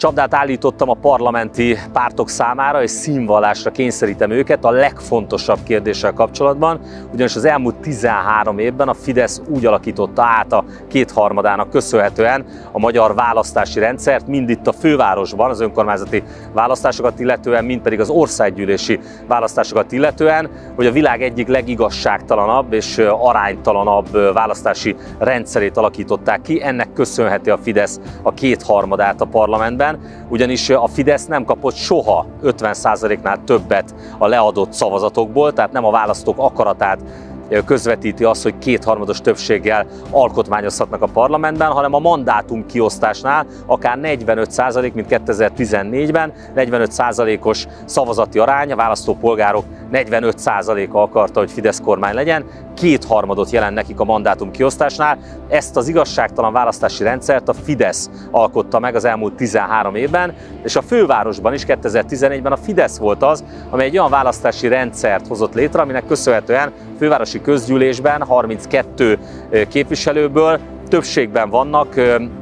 Csapdát állítottam a parlamenti pártok számára, és színvallásra kényszerítem őket a legfontosabb kérdéssel kapcsolatban, ugyanis az elmúlt 13 évben a Fidesz úgy alakította át a kétharmadának köszönhetően a magyar választási rendszert, mind itt a fővárosban az önkormányzati választásokat illetően, mind pedig az országgyűlési választásokat illetően, hogy a világ egyik legigazságtalanabb és aránytalanabb választási rendszerét alakították ki. Ennek köszönheti a Fidesz a kétharmadát a parlamentben, ugyanis a Fidesz nem kapott soha 50%-nál többet a leadott szavazatokból, tehát nem a választók akaratát közvetíti az, hogy kétharmados többséggel alkotmányozhatnak a parlamentben, hanem a mandátum kiosztásnál akár 45%, mint 2014-ben, 45%-os szavazati arány, a választópolgárok 45%-a akarta, hogy Fidesz kormány legyen, kétharmadot jelent nekik a mandátum kiosztásnál. Ezt az igazságtalan választási rendszert a Fidesz alkotta meg az elmúlt 13 évben, és a fővárosban is 2014-ben a Fidesz volt az, amely egy olyan választási rendszert hozott létre, aminek köszönhetően a fővárosi közgyűlésben 32 képviselőből többségben vannak,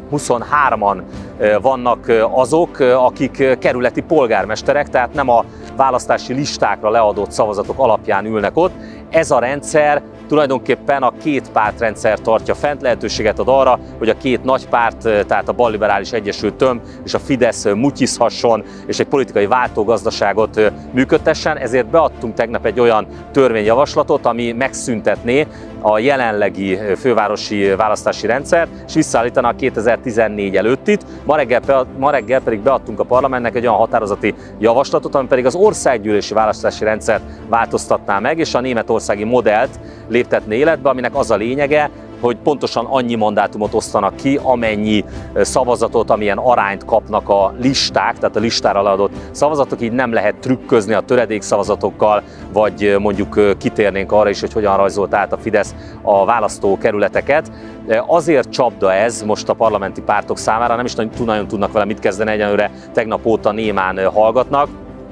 23-an vannak azok, akik kerületi polgármesterek, tehát nem a választási listákra leadott szavazatok alapján ülnek ott. Ez a rendszer tulajdonképpen a két pártrendszer tartja fent, lehetőséget ad arra, hogy a két nagy párt, tehát a balliberális Egyesült Tömb és a Fidesz mutyizhasson és egy politikai váltógazdaságot működtessen. Ezért beadtunk tegnap egy olyan törvényjavaslatot, ami megszüntetné a jelenlegi fővárosi választási rendszert, és visszaállítaná a 2014 előttit. Ma reggel pedig beadtunk a parlamentnek egy olyan határozati javaslatot, ami pedig az országgyűlési választási rendszert változtatná meg, és a németországi modellt léptetné életbe, aminek az a lényege, hogy pontosan annyi mandátumot osztanak ki, amennyi szavazatot, amilyen arányt kapnak a listák, tehát a listára leadott szavazatok, így nem lehet trükközni a töredékszavazatokkal, vagy mondjuk kitérnénk arra is, hogy hogyan rajzolt át a Fidesz a választókerületeket. Azért csapda ez most a parlamenti pártok számára, nem is nagyon tudnak vele mit kezdeni, egyenlőre tegnap óta némán hallgatnak,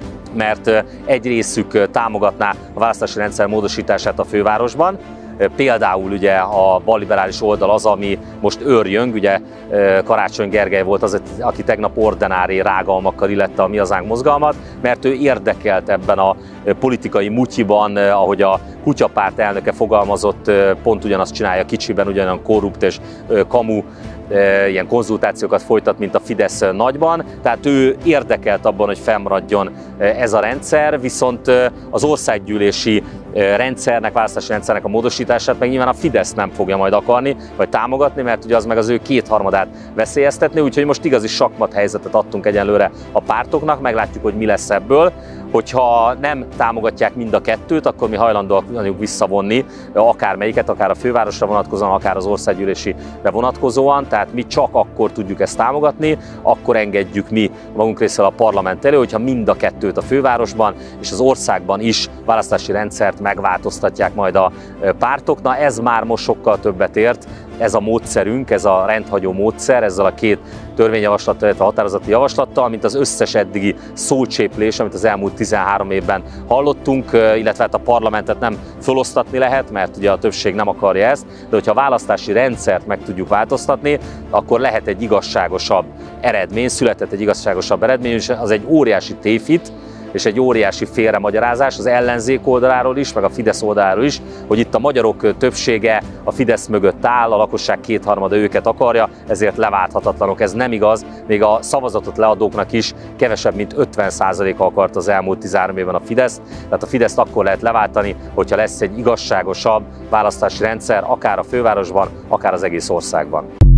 mert egy részük támogatná a választási rendszer módosítását a fővárosban. Például ugye a balliberális oldal az, ami most őrjöng, ugye Karácsony Gergely volt az, aki tegnap ordinári rágalmakkal illette a Mi Hazánk mozgalmat, mert ő érdekelt ebben a politikai mutyiban, ahogy a Kutyapárt elnöke fogalmazott, pont ugyanazt csinálja kicsiben, ugyanolyan korrupt és kamu ilyen konzultációkat folytat, mint a Fidesz nagyban, tehát ő érdekelt abban, hogy fennmaradjon ez a rendszer, viszont az országgyűlési rendszernek, választási rendszernek a módosítását meg nyilván a Fidesz nem fogja majd akarni, vagy támogatni, mert ugye az meg az ő kétharmadát veszélyeztetni, úgyhogy most igazi sakmat helyzetet adtunk egyenlőre a pártoknak, meglátjuk, hogy mi lesz ebből. Hogyha nem támogatják mind a kettőt, akkor mi hajlandóak visszavonni akár melyiket, akár a fővárosra vonatkozóan, akár az országgyűlésire vonatkozóan, tehát mi csak akkor tudjuk ezt támogatni, akkor engedjük mi magunk részéről a parlament elő, hogyha mind a kettőt a fővárosban és az országban is választási rendszert megváltoztatják majd a pártok. Na ez már most sokkal többet ért, ez a módszerünk, ez a rendhagyó módszer, ezzel a két törvényjavaslattal, illetve határozati javaslattal, mint az összes eddigi szócséplés, amit az elmúlt 13 évben hallottunk, illetve hát a parlamentet nem felosztatni lehet, mert ugye a többség nem akarja ezt, de hogyha a választási rendszert meg tudjuk változtatni, akkor lehet egy igazságosabb eredmény, született egy igazságosabb eredmény, és az egy óriási tévhit, és egy óriási félremagyarázás az ellenzék oldaláról is, meg a Fidesz oldaláról is, hogy itt a magyarok többsége a Fidesz mögött áll, a lakosság kétharmada őket akarja, ezért leválthatatlanok. Ez nem igaz, még a szavazatot leadóknak is kevesebb, mint 50%-a akart az elmúlt 13 évben a Fidesz. Tehát a Fideszt akkor lehet leváltani, hogyha lesz egy igazságosabb választási rendszer, akár a fővárosban, akár az egész országban.